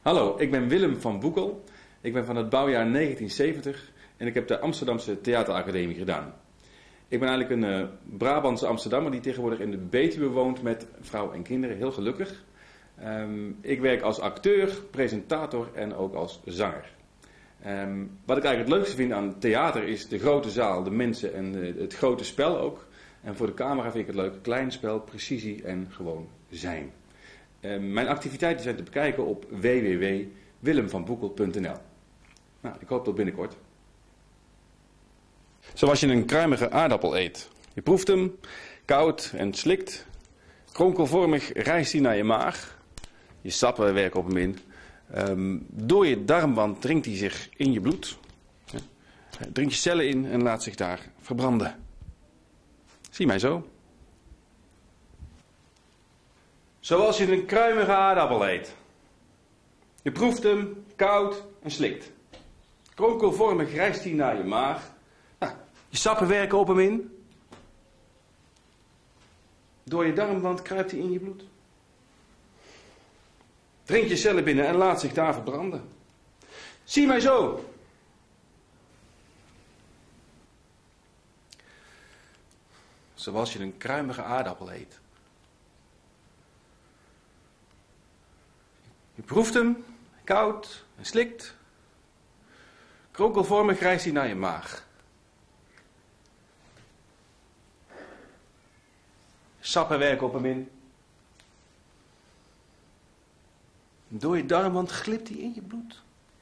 Hallo, ik ben Willem van Boekel. Ik ben van het bouwjaar 1970 en ik heb de Amsterdamse Theateracademie gedaan. Ik ben eigenlijk een Brabantse Amsterdammer die tegenwoordig in de Betuwe woont met vrouw en kinderen, heel gelukkig. Ik werk als acteur, presentator en ook als zanger. Wat ik eigenlijk het leukste vind aan theater is de grote zaal, de mensen en het grote spel ook. En voor de camera vind ik het leuk, klein spel, precisie en gewoon zijn. Mijn activiteiten zijn te bekijken op www.willemvanboekel.nl. Nou, ik hoop tot binnenkort. Zoals je een kruimige aardappel eet. Je proeft hem, koud en slikt. Kronkelvormig rijst hij naar je maag. Je sappen werken op hem in. Door je darmwand dringt hij zich in je bloed. Dringt je cellen in en laat zich daar verbranden. Zie mij zo. Zoals je een kruimige aardappel eet. Je proeft hem, koud en slikt. Kronkelvormig rijst hij naar je maag. Nou, je sappen werken op hem in. Door je darmwand kruipt hij in je bloed. Dringt je cellen binnen en laat zich daar verbranden. Zie mij zo. Zoals je een kruimige aardappel eet. Je proeft hem, koud en slikt. Kronkelvormig rijst hij naar je maag. Sappen werken op hem in. Door je darmwand glipt hij in je bloed.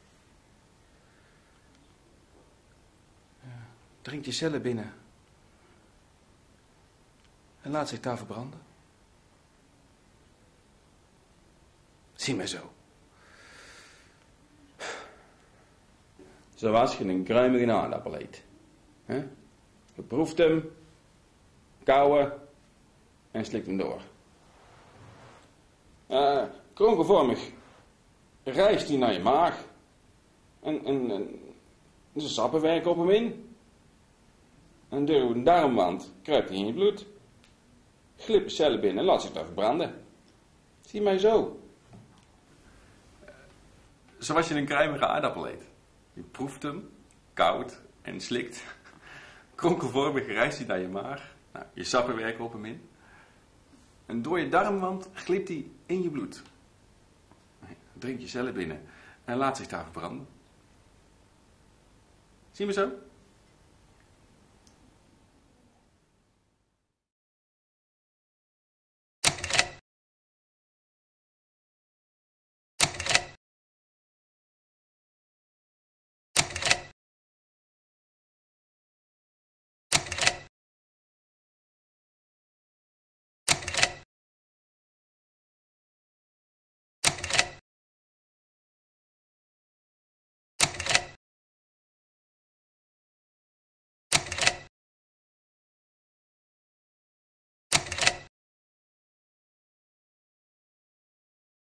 Dringt je cellen binnen. En laat zich daar verbranden. Zie mij zo. Zoals je een kruimige aardappel eet. Je proeft hem, kauwen en slikt hem door. Kronkelvormig rijst hij naar je maag. En de sappen werken op hem in. En door een darmwand kruipt hij in je bloed. Glippen cellen binnen en laat zich daar verbranden. Zie mij zo. Zoals je een kruimige aardappel eet. Je proeft hem, koud en slikt. Kronkelvormig rijst hij naar je maag. Nou, je sappen werken op hem in. En door je darmwand glipt hij in je bloed. Drink je cellen binnen en laat zich daar verbranden. Zie je me zo?